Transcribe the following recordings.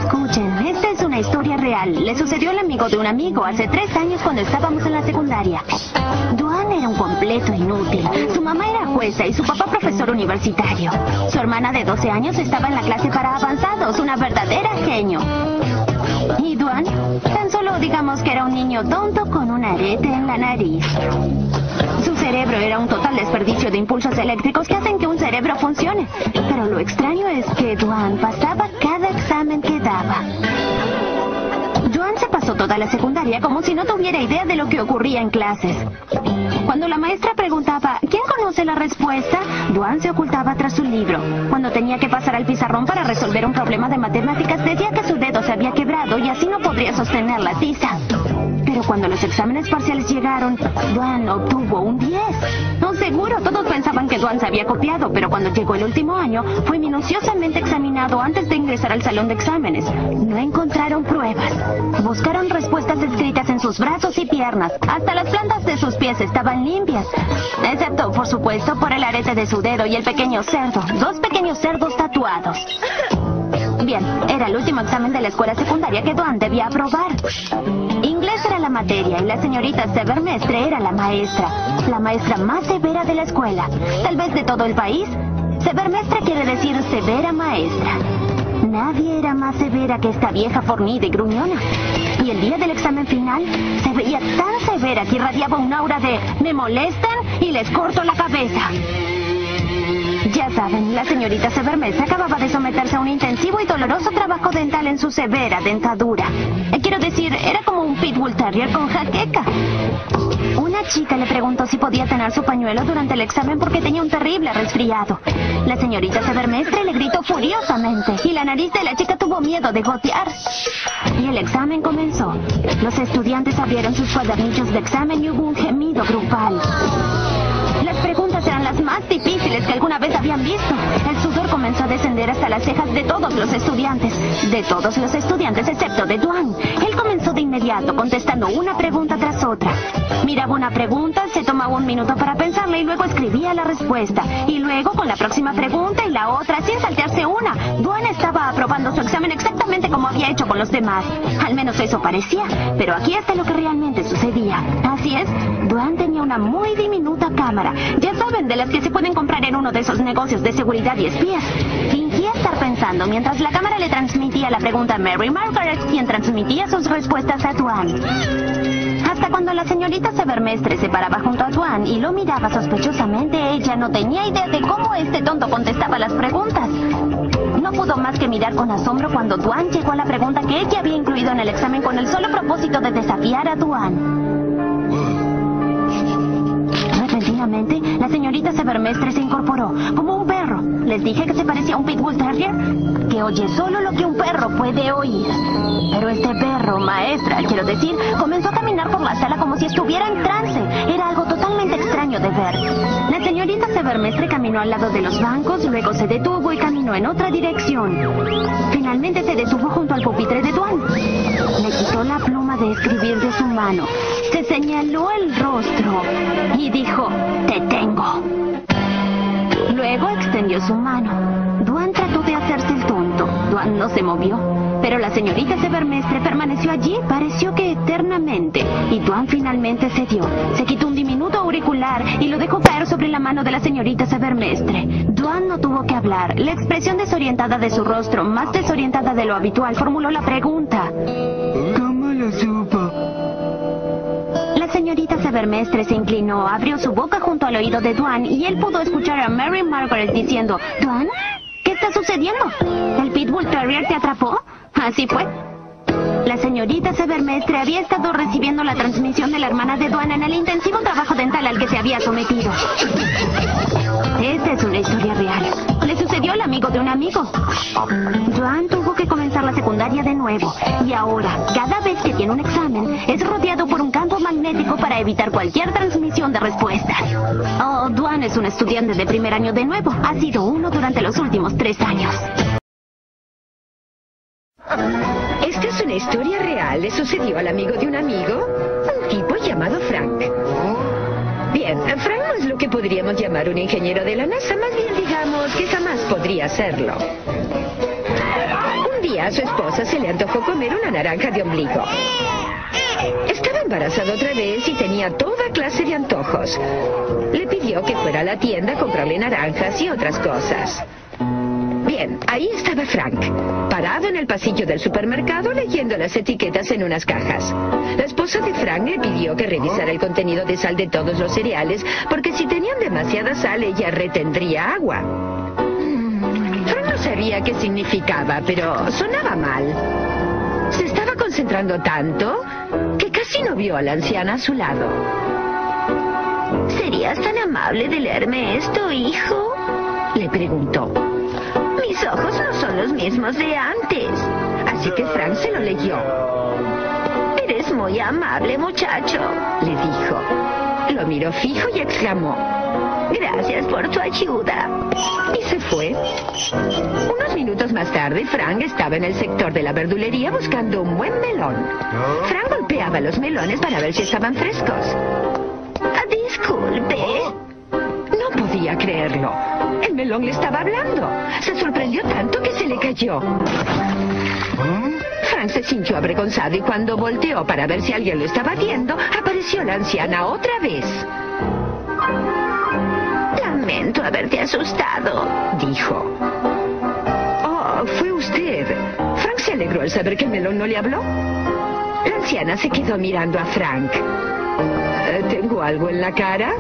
Escuchen, esta es una historia real. Le sucedió al amigo de un amigo hace 3 años cuando estábamos en la secundaria. Duan era un completo inútil. Su mamá era jueza y su papá profesor universitario. Su hermana de 12 años estaba en la clase para avanzados, una verdadera genio. Y Duan, tan solo digamos que era un niño tonto con un arete en la nariz. Su cerebro era un total desperdicio de impulsos eléctricos que hacen que un cerebro funcione. Pero lo extraño es que Duan pasaba cada examen que daba. Duan se pasó toda la secundaria como si no tuviera idea de lo que ocurría en clases. Cuando la maestra preguntaba ¿quién conoce la respuesta?, Duan se ocultaba tras su libro. Cuando tenía que pasar al pizarrón para resolver un problema de matemáticas, decía que su dedo se había quebrado y así no podría sostener la tiza. Pero cuando los exámenes parciales llegaron, Duan obtuvo un 10. No, seguro, todos pensaban que Duan se había copiado, pero cuando llegó el último año, fue minuciosamente examinado antes de ingresar al salón de exámenes. No encontraron pruebas. Buscaron respuestas escritas en sus brazos y piernas. Hasta las plantas de sus pies estaban limpias. Excepto, por supuesto, por el arete de su dedo y el pequeño cerdo. 2 pequeños cerdos tatuados. Bien, era el último examen de la escuela secundaria que Duan debía aprobar. Inglés era la materia y la señorita Severmestre era la maestra más severa de la escuela, tal vez de todo el país. Severmestre quiere decir severa maestra. Nadie era más severa que esta vieja fornida y gruñona. Y el día del examen final se veía tan severa que irradiaba un aura de «me molestan y les corto la cabeza». Ya saben, la señorita Severmestre acababa de someterse a un intensivo y doloroso trabajo dental en su severa dentadura. Quiero decir, era como un pitbull terrier con jaqueca. Una chica le preguntó si podía tener su pañuelo durante el examen porque tenía un terrible resfriado. La señorita Severmestre le gritó furiosamente y la nariz de la chica tuvo miedo de gotear. Y el examen comenzó. Los estudiantes abrieron sus cuadernillos de examen y hubo un gemido grupal. Las preguntas eran las más difíciles que alguna vez habían visto. El sudor comenzó a descender hasta las cejas de todos los estudiantes. De todos los estudiantes excepto de Duan. Él comenzó de inmediato contestando una pregunta tras otra. Miraba una pregunta, se tomaba un minuto para pensarla y luego escribía la respuesta. Y luego con la próxima pregunta y la otra, sin saltearse una. Duan estaba aprobando su examen exactamente como había hecho con los demás. Al menos eso parecía. Pero aquí está lo que realmente sucedía. Así es, Duan tenía una muy diminuta cámara. Ya saben, de las que se pueden comprar en uno de esos negocios de seguridad y espías. Fingía estar pensando mientras la cámara le transmitía la pregunta a Mary Margaret, quien transmitía sus respuestas a Duan. Hasta cuando la señorita Severmestre se paraba junto a Duan y lo miraba sospechosamente, ella no tenía idea de cómo este tonto contestaba las preguntas. No pudo más que mirar con asombro cuando Duan llegó a la pregunta que ella había incluido en el examen con el solo propósito de desafiar a Duan. Repentinamente, la señorita Severmestre se incorporó, como un perro. ¿Les dije que se parecía a un pitbull terrier? Que oye solo lo que un perro puede oír. Pero este perro, maestra, quiero decir, comenzó a caminar por la sala como si estuviera en trance. Era algo totalmente extraño de ver. La señorita Severmestre caminó al lado de los bancos, luego se detuvo y caminó en otra dirección. Finalmente se detuvo junto al pupitre de Duan. Le quitó la pluma de escribir de su mano, se señaló el rostro y dijo, «Te tengo». Luego extendió su mano. Duan trató de hacerse el tonto. Duan no se movió. Pero la señorita Severmestre permaneció allí, pareció que eternamente. Y Duan finalmente cedió. Se quitó un diminuto auricular y lo dejó caer sobre la mano de la señorita Severmestre. Duan no tuvo que hablar. La expresión desorientada de su rostro, más desorientada de lo habitual, formuló la pregunta. ¿Cómo lo supo? La señorita Severmestre se inclinó, abrió su boca junto al oído de Duan y él pudo escuchar a Mary Margaret diciendo, «¿Duan? ¿Qué está sucediendo? ¿El pitbull terrier te atrapó?» Así fue. La señorita Severmestre había estado recibiendo la transmisión de la hermana de Duan en el intensivo trabajo dental al que se había sometido. Esta es una historia real. Le sucedió al amigo de un amigo. Duan tuvo que comenzar la secundaria de nuevo. Y ahora, cada vez que tiene un examen, es rodeado por un campo magnético para evitar cualquier transmisión de respuestas. Oh, Duan es un estudiante de primer año de nuevo. Ha sido uno durante los últimos 3 años. Esta es una historia real. Le sucedió al amigo de un amigo, un tipo llamado Frank. Bien, Frank no es lo que podríamos llamar un ingeniero de la NASA, más bien digamos que jamás podría serlo. Un día día a su esposa se le antojó comer una naranja de ombligo. Estaba embarazada otra vez y tenía toda clase de antojos. Le pidió que fuera a la tienda a comprarle naranjas y otras cosas. Bien, ahí estaba Frank, parado en el pasillo del supermercado leyendo las etiquetas en unas cajas. La esposa de Frank le pidió que revisara el contenido de sal de todos los cereales, porque si tenían demasiada sal ella retendría agua. Frank no sabía qué significaba, pero sonaba mal. Se estaba concentrando tanto que casi no vio a la anciana a su lado. ¿Serías tan amable de leerme esto, hijo? Le preguntó. Mis ojos no son los mismos de antes. Así que Frank se lo leyó. Eres muy amable, muchacho, le dijo. Lo miró fijo y exclamó. Gracias por tu ayuda. Y se fue. Unos minutos más tarde, Frank estaba en el sector de la verdulería buscando un buen melón. Frank golpeaba los melones para ver si estaban frescos. Disculpe. No podía creerlo. El melón le estaba hablando. Se sorprendió tanto que se le cayó. Frank se sintió avergonzado y cuando volteó para ver si alguien lo estaba viendo, apareció la anciana otra vez. Lamento haberte asustado, dijo. Oh, fue usted. Frank se alegró al saber que el melón no le habló. La anciana se quedó mirando a Frank. ¿Tengo algo en la cara?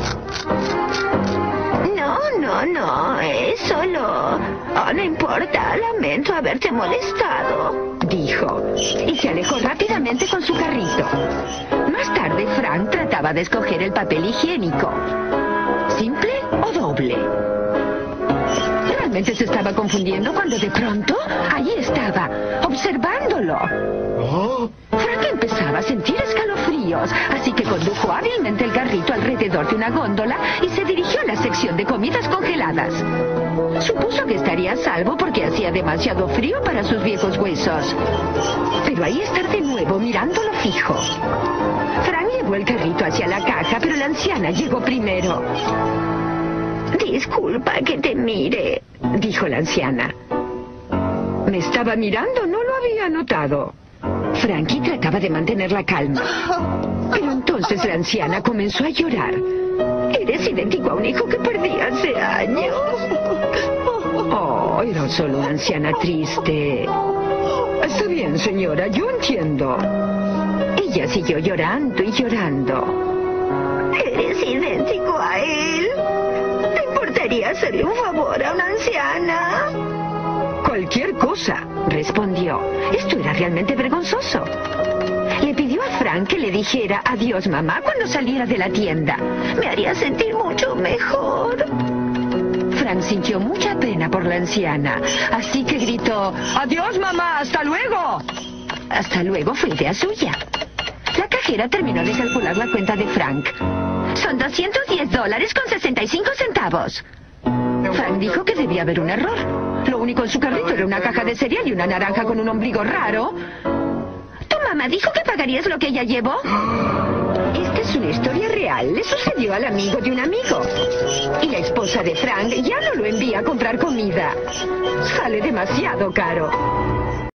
No, es solo... Oh, no importa, lamento haberte molestado, dijo, y se alejó rápidamente con su carrito. Más tarde, Frank trataba de escoger el papel higiénico. ¿Simple o doble? Realmente se estaba confundiendo cuando de pronto, allí estaba, observándolo. Frank empezaba a sentir escalofríos, así que condujo hábilmente el carrito alrededor de una góndola y se dirigió a la sección de comidas congeladas. Supuso que estaría a salvo porque hacía demasiado frío para sus viejos huesos. Pero ahí está de nuevo, mirándolo fijo. Frank llevó el carrito hacia la caja, pero la anciana llegó primero. Disculpa que te mire, dijo la anciana. ¿Me estaba mirando? No lo había notado. Frankie trataba de mantener la calma. Pero entonces la anciana comenzó a llorar. Eres idéntico a un hijo que perdí hace años. Oh, era solo una anciana triste. Está bien, señora, yo entiendo. Ella siguió llorando y llorando. Eres idéntico a él. ¿Te importaría hacerle un favor a una anciana? Cualquier cosa, respondió. Esto era realmente vergonzoso. Le pidió a Frank que le dijera adiós, mamá, cuando saliera de la tienda. Me haría sentir mucho mejor. Frank sintió mucha pena por la anciana, así que gritó, adiós, mamá, hasta luego. Hasta luego fue idea suya. La cajera terminó de calcular la cuenta de Frank. Son $210.65. Frank dijo que debía haber un error. Lo único en su carrito era una caja de cereal y una naranja con un ombligo raro. ¿Tu mamá dijo que pagarías lo que ella llevó? Esta es una historia real. Le sucedió al amigo de un amigo. Y la esposa de Frank ya no lo envía a comprar comida. Sale demasiado caro.